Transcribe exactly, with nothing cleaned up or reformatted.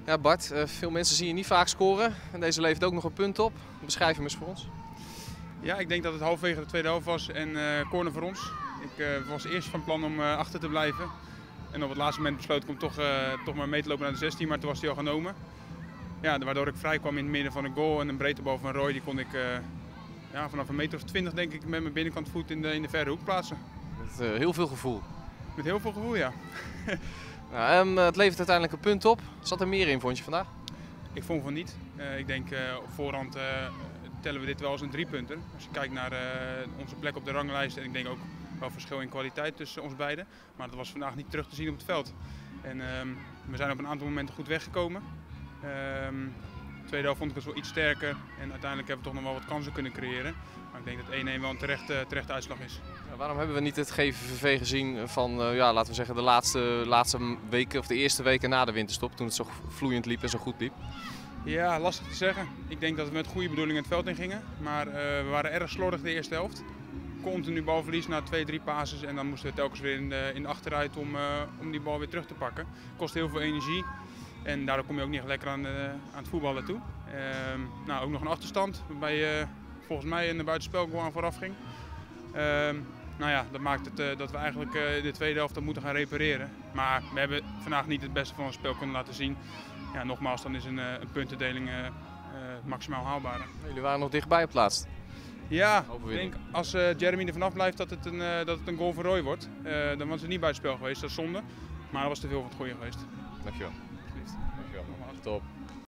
Ja, Bart, uh, veel mensen zien je niet vaak scoren. En deze levert ook nog een punt op. Beschrijf hem eens voor ons. Ja, ik denk dat het halverwege de tweede helft was en uh, corner voor ons. Ik uh, was eerst van plan om uh, achter te blijven. En op het laatste moment besloot ik om toch, uh, toch maar mee te lopen naar de zestien, maar toen was hij al genomen. Ja, waardoor ik vrij kwam in het midden van de goal en een breedtebal van Roy, die kon ik uh, ja, vanaf een meter of twintig denk ik met mijn binnenkant voet in de, in de verre hoek plaatsen. Met uh, heel veel gevoel. Met heel veel gevoel, ja. Nou, um, het levert uiteindelijk een punt op. Zat er meer in, vond je vandaag? Ik vond van niet. Uh, ik denk uh, op voorhand uh, tellen we dit wel als een driepunter. Als je kijkt naar uh, onze plek op de ranglijst en ik denk ook wel verschil in kwaliteit tussen ons beiden. Maar dat was vandaag niet terug te zien op het veld. En uh, we zijn op een aantal momenten goed weggekomen. Uh, de tweede helft vond ik het wel iets sterker en uiteindelijk hebben we toch nog wel wat kansen kunnen creëren. Maar ik denk dat één-één wel een terechte, terechte uitslag is. Ja, waarom hebben we niet het G V V V gezien van, uh, ja, laten we zeggen, de laatste, laatste weken of de eerste weken na de winterstop, toen het zo vloeiend liep en zo goed liep? Ja, lastig te zeggen. Ik denk dat we met goede bedoelingen het veld in gingen, maar uh, we waren erg slordig de eerste helft. Continu balverlies na twee, drie passes en dan moesten we telkens weer in de, in de achteruit om, uh, om die bal weer terug te pakken. Kost heel veel energie en daardoor kom je ook niet echt lekker aan, uh, aan het voetballen toe. Uh, nou, ook nog een achterstand waarbij je uh, volgens mij een buitenspelgoal aan vooraf ging. Uh, nou ja, dat maakt het uh, dat we eigenlijk uh, de tweede helft moeten gaan repareren. Maar we hebben vandaag niet het beste van ons spel kunnen laten zien. Ja, nogmaals, dan is een, uh, een puntendeling uh, uh, maximaal haalbaar. Jullie waren nog dichtbij op het laatst. Ja, ik denk als uh, Jeremy er vanaf blijft dat het een, uh, dat het een goal voor Roy wordt. Uh, dan was het niet buitenspel geweest, dat is zonde. Maar dat was te veel van het goede geweest. Dankjewel. Dankjewel. Dankjewel. Top.